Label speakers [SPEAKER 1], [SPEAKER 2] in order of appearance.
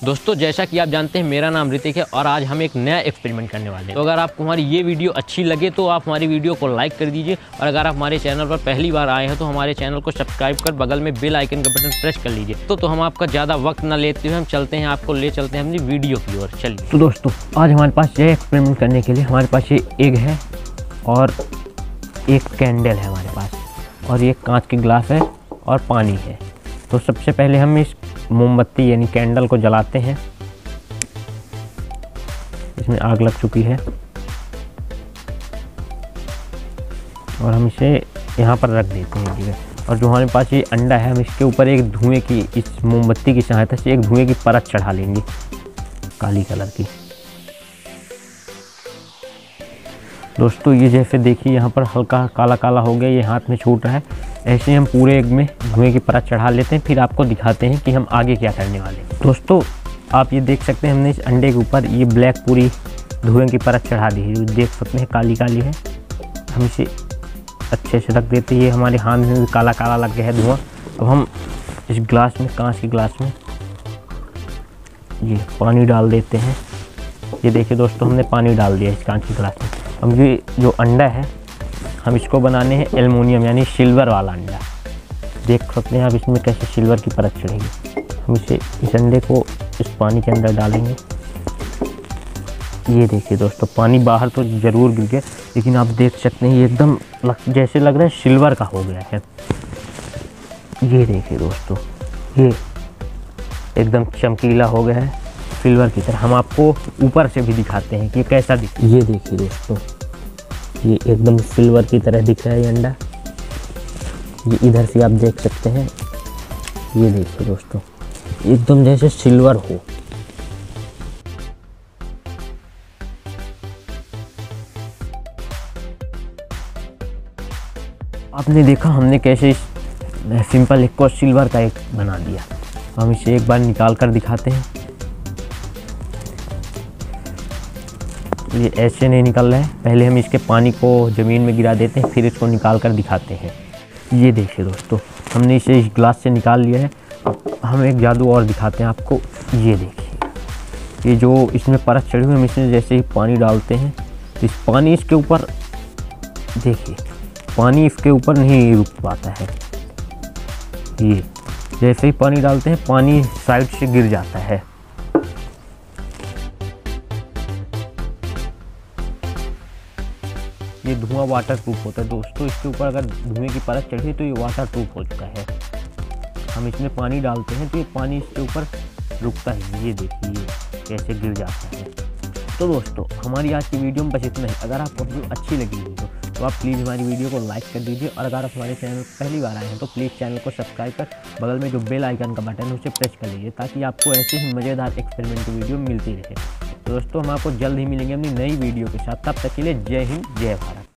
[SPEAKER 1] दोस्तों जैसा कि आप जानते हैं मेरा नाम ऋतिक है और आज हम एक नया एक्सपेरिमेंट करने वाले हैं। तो अगर आपको हमारी ये वीडियो अच्छी लगे तो आप हमारी वीडियो को लाइक कर दीजिए और अगर आप हमारे चैनल पर पहली बार आए हैं तो हमारे चैनल को सब्सक्राइब कर बगल में बेल आइकन का बटन प्रेस कर लीजिए। तो हम आपका ज़्यादा वक्त ना लेते हुए हम चलते हैं, आपको ले चलते हैं अपनी वीडियो की ओर। चलिए तो दोस्तों आज हमारे पास ये एक्सपेरिमेंट करने के लिए हमारे पास ये एग है और एक कैंडल है हमारे पास और ये कांच की ग्लास है और पानी है। तो सबसे पहले हम इस मोमबत्ती यानी कैंडल को जलाते हैं। इसमें आग लग चुकी है और हम इसे यहाँ पर रख देते हैं जगह। और जो हमारे पास ये अंडा है हम इसके ऊपर एक धुएं की, इस मोमबत्ती की सहायता से एक धुएं की परत चढ़ा लेंगे काली कलर की। दोस्तों ये जैसे देखिए यहाँ पर हल्का काला काला हो गया, ये हाथ में छूट रहा है। ऐसे हम पूरे एग में धुएं की परत चढ़ा लेते हैं, फिर आपको दिखाते हैं कि हम आगे क्या करने वाले हैं। दोस्तों आप ये देख सकते हैं हमने इस अंडे के ऊपर ये ब्लैक पूरी धुएं की परत चढ़ा दी है, देख सकते हैं काली काली है। हम इसे अच्छे से रख देते हैं। ये हमारे हाथ में भी काला काला लग गया है धुआं। अब हम इस ग्लास में, कांच की ग्लास में ये पानी डाल देते हैं। ये देखिए दोस्तों हमने पानी डाल दिया इस कांच की ग्लास में। अब ये जो अंडा है हम इसको बनाने हैं एल्युमिनियम यानी सिल्वर वाला अंडा। देख सकते हैं आप इसमें कैसे सिल्वर की परत चढ़ेगी। हम इस अंडे को इस पानी के अंदर डालेंगे। ये देखिए दोस्तों पानी बाहर तो ज़रूर गिर गया, लेकिन आप देख सकते हैं ये एकदम जैसे लग रहा है सिल्वर का हो गया है। ये देखिए दोस्तों ये एकदम चमकीला हो गया है सिल्वर की तरह। हम आपको ऊपर से भी दिखाते हैं कि कैसा दिख। ये देखिए दोस्तों ये एकदम सिल्वर की तरह दिख रहा है ये अंडा। ये इधर से आप देख सकते हैं। ये देखिए दोस्तों एकदम जैसे सिल्वर हो। आपने देखा हमने कैसे इस सिंपल एक को सिल्वर का एक बना दिया। हम इसे एक बार निकाल कर दिखाते हैं। ये ऐसे नहीं निकल रहा है, पहले हम इसके पानी को ज़मीन में गिरा देते हैं, फिर इसको निकाल कर दिखाते हैं। ये देखिए दोस्तों हमने इसे इस ग्लास से निकाल लिया है। हम एक जादू और दिखाते हैं आपको। ये देखिए ये जो इसमें परत चढ़ी हुई है, हम इसमें जैसे ही पानी डालते हैं इस पानी इसके ऊपर, देखिए पानी इसके ऊपर नहीं रुक पाता है। ये जैसे ही पानी डालते हैं पानी साइड से गिर जाता है। ये धुआं वाटर प्रूफ होता है दोस्तों। इसके ऊपर अगर धुएं की परत चढ़ी तो ये वाटर प्रूफ हो चुका है। हम इसमें पानी डालते हैं तो ये पानी इसके ऊपर रुकता है। ये देखिए कैसे गिर जाता है। तो दोस्तों हमारी आज की वीडियो में बस इतना ही। अगर आपको वीडियो अच्छी लगी हो तो आप प्लीज़ हमारी वीडियो को लाइक कर दीजिए और अगर आप हमारे चैनल पर पहली बार आए हैं तो प्लीज़ चैनल को सब्सक्राइब कर बगल में जो बेल आइकन का बटन है उसे प्रेस कर लीजिए ताकि आपको ऐसे ही मज़ेदार एक्सपेरिमेंट की वीडियो मिलती रहे। तो दोस्तों हम आपको जल्द ही मिलेंगे अपनी नई वीडियो के साथ। तब तक के लिए जय हिंद जय भारत।